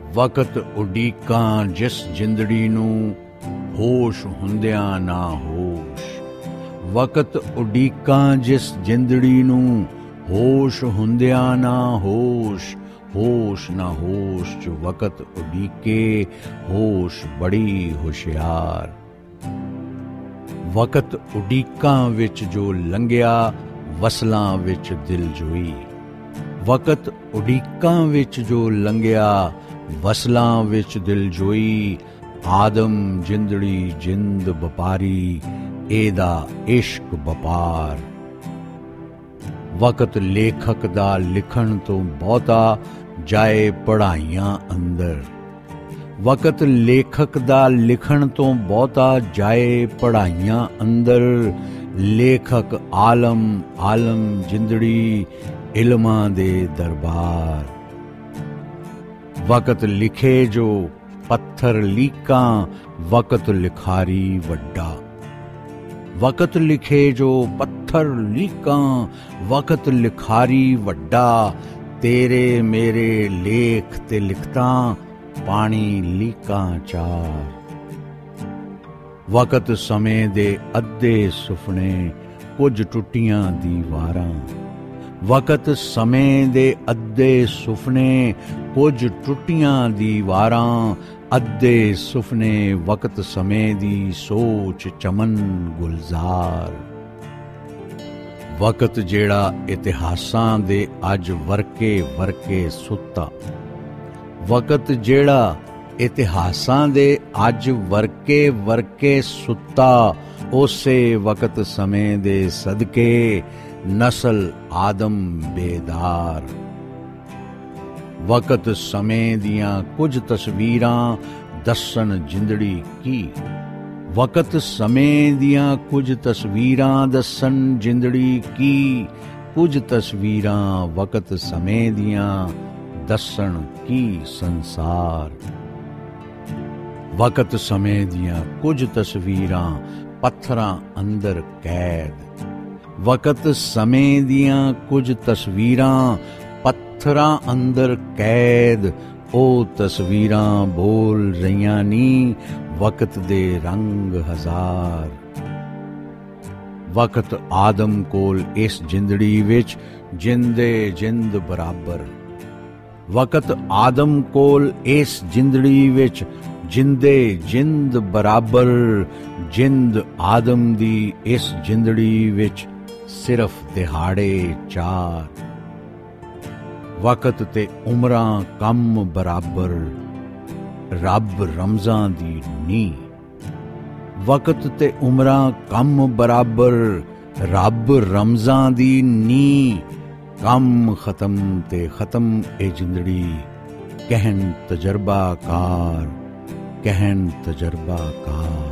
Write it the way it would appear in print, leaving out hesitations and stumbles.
ਵਕਤ ਉਡੀਕਾਂ ਜਿਸ ਜਿੰਦੜੀ ਨੂੰ, ਹੋਸ਼ ਹੁੰਦਿਆਂ ਨਾ ਹੋਸ਼। ਵਕਤ ਉਡੀਕਾਂ ਜਿਸ ਜਿੰਦੜੀ ਨੂੰ, ਹੋਸ਼ ਹੁੰਦਿਆਂ ਨਾ ਹੋਸ਼। ਹੋਸ਼ ਨਾ ਹੋਸ਼ ਚ ਵਕਤ ਉਡੀਕੇ, ਹੋਸ਼ ਬੜੀ ਹੁਸ਼ਿਆਰ। ਵਕਤ ਉਡੀਕਾਂ ਵਿੱਚ ਜੋ ਲੰਘਿਆ, ਵਸਲਾਂ ਵਿੱਚ ਦਿਲ ਜੋਈ। ਵਕਤ ਉਡੀਕਾਂ ਵਿੱਚ ਜੋ ਲੰਘਿਆ, ਵਸਲਾਂ ਵਿੱਚ ਦਿਲ ਜੋਈ। ਆਦਮ ਜਿੰਦੜੀ ਜਿੰਦ ਵਪਾਰੀ, ਇਹਦਾ ਇਸ਼ਕ ਵਪਾਰ। ਵਕਤ ਲੇਖਕ ਦਾ ਲਿਖਣ ਤੋਂ ਬਹੁਤਾ, ਜਾਏ ਪੜ੍ਹਾਈਆਂ ਅੰਦਰ। ਵਕਤ ਲੇਖਕ ਦਾ ਲਿਖਣ ਤੋਂ ਬਹੁਤਾ, ਜਾਏ ਪੜ੍ਹਾਈਆਂ ਅੰਦਰ। ਲੇਖਕ ਆਲਮ ਆਲਮ ਜਿੰਦੜੀ, ਇਲਮਾਂ ਦੇ ਦਰਬਾਰ। ਵਕਤ ਲਿਖੇ ਜੋ ਪੱਥਰ ਲੀਕਾਂ, ਵਕਤ ਲਿਖਾਰੀ ਵੱਡਾ। ਵਕਤ ਲਿਖੇ ਜੋ ਪੱਥਰ ਲੀਕਾਂ, ਵਕਤ ਲਿਖਾਰੀ ਵੱਡਾ। ਤੇਰੇ ਮੇਰੇ ਲੇਖ ਤੇ ਲਿਖਤਾਂ, ਪਾਣੀ ਲੀਕਾਂ ਚਾਰ। ਵਕਤ ਸਮੇਂ ਦੇ ਅੱਧੇ ਸੁਪਨੇ, ਕੁਝ ਟੁੱਟੀਆਂ ਦੀਵਾਰਾਂ। ਵਕਤ ਸਮੇਂ ਦੇ ਅੱਧੇ ਸੁਪਨੇ, ਕੁਝ ਟੁੱਟੀਆਂ ਦੀਵਾਰਾਂ। ਅੱਧੇ ਸੁਪਨੇ ਵਕਤ ਸਮੇਂ ਦੀ ਸੋਚ, ਚਮਨ ਗੁਲਜ਼ਾਰ। ਵਕਤ ਜਿਹੜਾ ਇਤਿਹਾਸਾਂ ਦੇ ਅੱਜ ਵਰਕੇ ਵਰਕੇ ਸੁੱਤਾ। ਵਕਤ ਜਿਹੜਾ ਇਤਿਹਾਸਾਂ ਦੇ ਅੱਜ ਵਰਕੇ ਵਰਕੇ ਸੁੱਤਾ। ਉਸੇ ਵਕਤ ਸਮੇਂ ਦੇ ਸਦਕੇ, ਨਸਲ ਆਦਮ ਬੇਦਾਰ। ਵਕਤ ਸਮੇਂ ਦੀਆਂ ਕੁਝ ਤਸਵੀਰਾਂ, ਦੱਸਣ ਜਿੰਦੜੀ ਕੀ। ਵਕਤ ਸਮੇਂ ਦੀਆਂ ਕੁਝ ਤਸਵੀਰਾਂ, ਦੱਸਣ ਜਿੰਦੜੀ ਕੀ। ਕੁਝ ਤਸਵੀਰਾਂ ਵਕਤ ਸਮੇਂ ਦੀਆਂ, ਦੱਸਣ ਕੀ ਸੰਸਾਰ। ਵਕਤ ਸਮੇਂ ਦੀਆਂ ਕੁਝ ਤਸਵੀਰਾਂ, ਪੱਥਰਾਂ ਅੰਦਰ ਕੈਦ। ਵਕਤ ਸਮੇਂ ਦੀਆਂ ਕੁਝ ਤਸਵੀਰਾਂ, ਪੱਥਰਾਂ ਅੰਦਰ ਕੈਦ। ਉਹ ਤਸਵੀਰਾਂ ਬੋਲ ਰਹੀਆਂ ਨੀ, ਵਕਤ ਦੇ ਰੰਗ ਹਜ਼ਾਰ। ਵਕਤ ਆਦਮ ਕੋਲ ਇਸ ਜਿੰਦੜੀ ਵਿੱਚ, ਜਿੰਦੇ ਜਿੰਦ ਬਰਾਬਰ। ਵਕਤ ਆਦਮ ਕੋਲ ਇਸ ਜਿੰਦੜੀ ਵਿੱਚ, ਜਿੰਦੇ ਜਿੰਦ ਬਰਾਬਰ। ਜਿੰਦ ਆਦਮ ਦੀ ਇਸ ਜਿੰਦੜੀ ਵਿੱਚ, ਸਿਰਫ ਦਿਹਾੜੇ ਚਾਰ। ਵਕਤ ਤੇ ਉਮਰਾਂ ਕੰਮ ਬਰਾਬਰ, ਰੱਬ ਰਮਜ਼ਾਂ ਦੀ ਨੀ। ਵਕਤ ਤੇ ਉਮਰਾਂ ਕੰਮ ਬਰਾਬਰ, ਰੱਬ ਰਮਜ਼ਾਂ ਦੀ ਨੀ। ਕੰਮ ਖਤਮ ਤੇ ਖਤਮ ਇਹ ਜਿੰਦੜੀ, ਕਹਿਣ ਤਜਰਬਾ ਕਾਰ, ਕਹਿਣ ਤਜਰਬਾ ਕਾਰ।